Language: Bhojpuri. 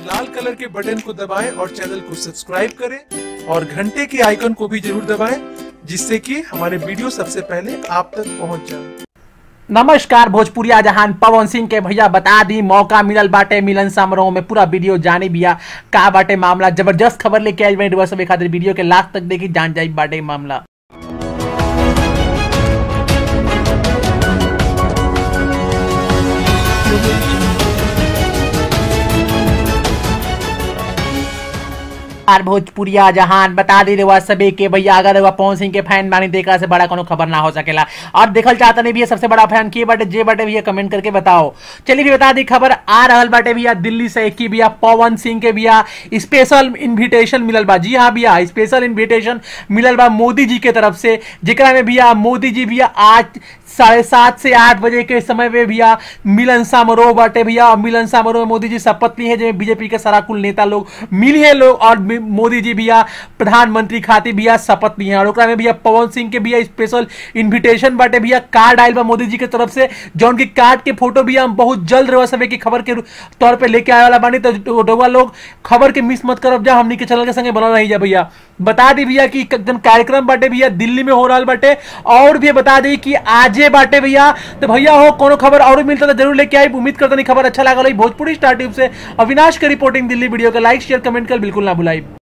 लाल कलर के बटन को दबाएं और चैनल को सब्सक्राइब करें और घंटे के आइकन को भी जरूर दबाएं, जिससे कि हमारे वीडियो सबसे पहले आप तक पहुंच जाए। नमस्कार, भोजपुरिया जहान पवन सिंह के भैया बता दी मौका मिलल बाटे मिलन समारोह में। पूरा वीडियो जाने बिया का बाटे मामला। जबरदस्त खबर लेके आइल बानी सब खातिर। वीडियो के लास्ट तक देखी, जान जाई बाटे मामला। और भोजपुरिया जहान बता दी रहा सभी के भैया, अगर वह पवन सिंह के फैन बानी देखा से बड़ा कोनो खबर ना हो सकेला। और देखल चाहता नहीं भैया सबसे बड़ा फैन की बाटे जे बाटे भैया कमेंट करके बताओ। चलिए भी बता दी खबर आ रहल बाटे भैया दिल्ली से की भैया पवन सिंह के भैया स्पेशल इन्विटेशन मिलल बा। जी हाँ भैया, स्पेशल इन्विटेशन मिलल बा मोदी जी के तरफ से, जेकरा में भैया मोदी जी भैया आज 7:30 से 8 बजे के समय में भैया मिलन समारोह बाटे भैया। और मिलन समारोह में मोदी जी शपथ ली है, जिसमें बीजेपी के सारा कुल नेता लोग मिली है लोग, और मोदी जी भैया प्रधानमंत्री खातिर भैया शपथ ली है। और ओकरा में भैया पवन सिंह के भैया स्पेशल इन्विटेशन बाटे भैया। कार्ड आयल बा मोदी जी के तरफ से, जौन की कार्ड के फोटो भी हम बहुत जल्द रह सके की खबर के तौर पे लेके आए वाला बानी। तो रउआ लोग खबर के मिस मत करब जा, हमनी के चैनल के संगे बनल रही जा भैया। बता दी भैया कि कार्यक्रम बाटे भैया दिल्ली में हो रहा बाटे। और भी बता दी कि आज बाटे भैया। तो भैया हो कोनो खबर और मिलता तो जरूर लेके आई। उम्मीद करता नहीं खबर अच्छा लगा। भोजपुरी स्टार टीम से अविनाश की रिपोर्टिंग दिल्ली। वीडियो का लाइक शेयर कमेंट कर बिल्कुल ना भुलाई।